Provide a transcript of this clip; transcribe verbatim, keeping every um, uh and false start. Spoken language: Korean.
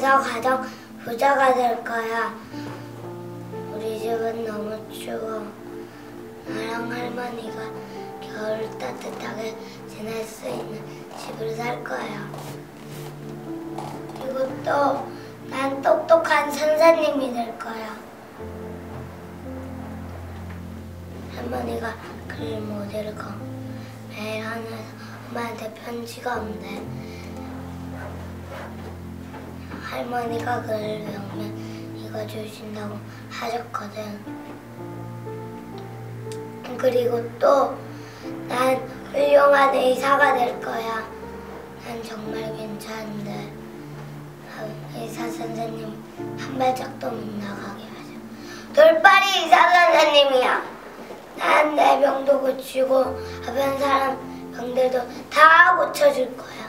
커서 가장 부자가 될 거야. 우리 집은 너무 추워. 나랑 할머니가 겨울 따뜻하게 지낼 수 있는 집을 살 거야. 그리고 또 난 똑똑한 선생님이 될 거야. 할머니가 글 못 읽어. 매일 하늘에서 엄마한테 편지가 온대. 할머니가 글을 외우면 읽어주신다고 하셨거든. 그리고 또 난 훌륭한 의사가 될 거야. 난 정말 괜찮은데 의사 선생님 한 발짝도 못 나가게 하죠. 돌팔이 의사 선생님이야. 난 내 병도 고치고 아픈 사람 병들도 다 고쳐줄 거야.